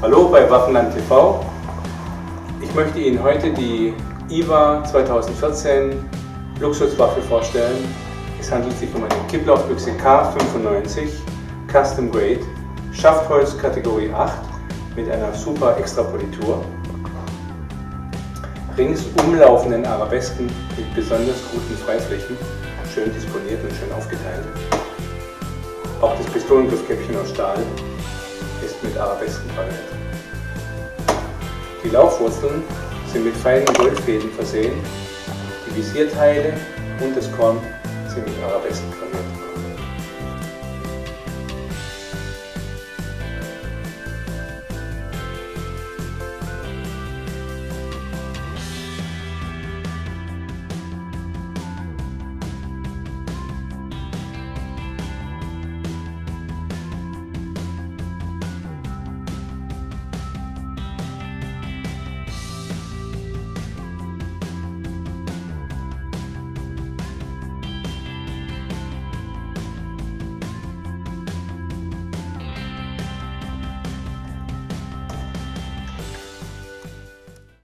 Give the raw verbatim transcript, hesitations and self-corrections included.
Hallo bei Waffenland T V. Ich möchte Ihnen heute die I W A zweitausendvierzehn Luxuswaffe vorstellen. Es handelt sich um eine Kipplaufbüchse K fünfundneunzig Custom Grade, Schaftholz Kategorie acht mit einer super Extrapolitur, rings umlaufenden Arabesken mit besonders guten Freiflächen, schön disponiert und schön aufgeteilt. Auch das Pistolengriffkäppchen aus Stahl ist mit Arabesken verwendet. Die Laufwurzeln sind mit feinen Goldfäden versehen, die Visierteile und das Korn sind mit Arabesken verwendet.